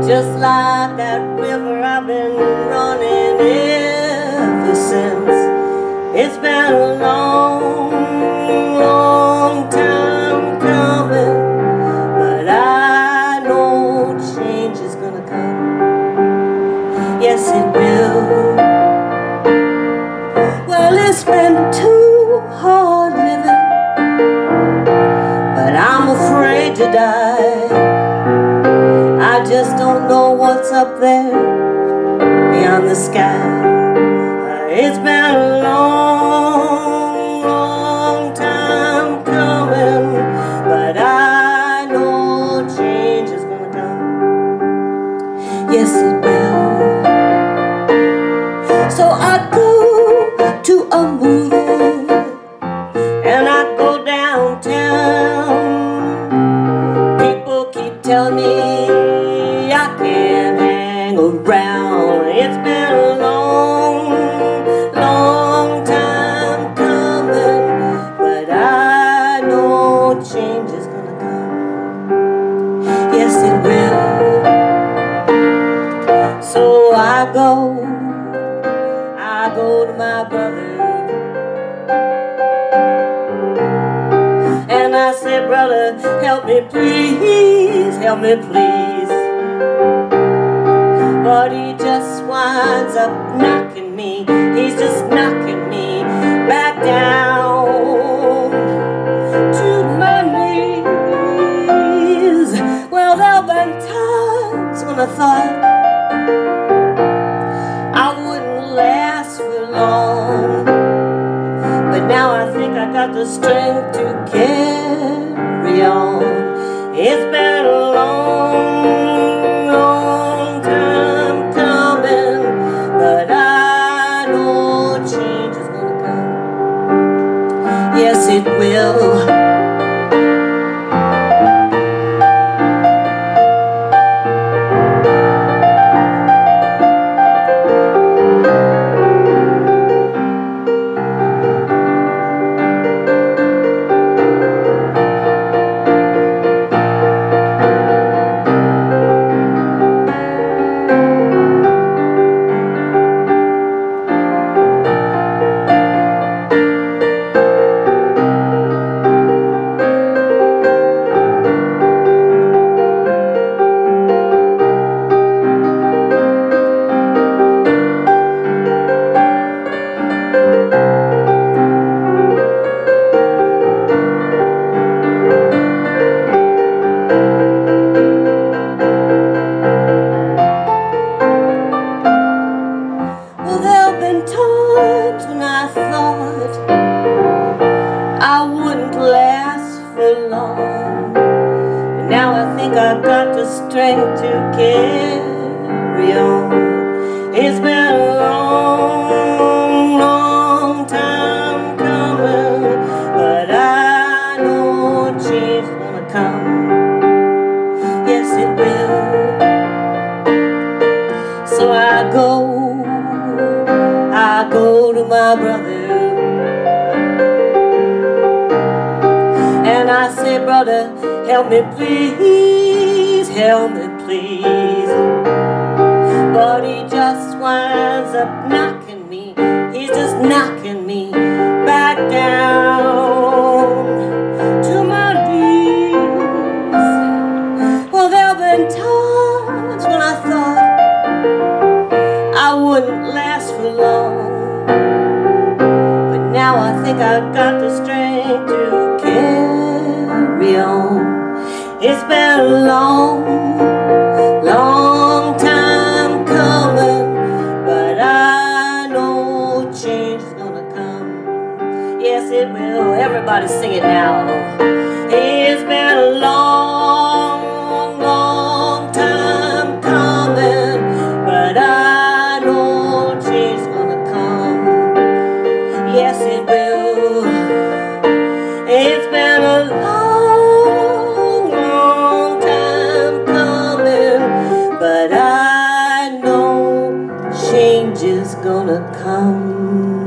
Just like that river I've been running ever since. It's been a long, long time coming, but I know change is gonna come. Yes, it will. Well, it's been too hard living, but I'm afraid to die. I just don't know what's up there beyond the sky. It's been a long, long time coming, but I know change is gonna come. Yes, it will. So I go to a movie and I go downtown. People keep telling me I can't hang around. It's been a long, long time coming, but I know change is gonna come. Yes, it will. So I go to my brother and I say, brother, help me please, help me please. But he just winds up knocking me, he's just knocking me back down to my knees. Well, there've been times when I thought I wouldn't last for long, but now I think I got the strength to carry on. It's been a long, long time coming, but I know change is gonna come. Yes, it will. Times when I thought I wouldn't last for long, but now I think I've got the strength to carry on. It's been a long, long time coming, but I know change is gonna come. Yes, it will. So I go to my brother and I say, brother, help me please, help me please. But he just winds up knocking me, he's just knocking me back down to my knees. Well, there've been times when I thought I wouldn't last for long, now I think I've got the strength to carry on. It's been a long, long time coming, but I know change is gonna come. Yes, it will. Everybody sing it now. It's been a long, long time coming, but I know change is gonna come. Yes, it will. It's been a long, long time coming, but I know change is gonna come.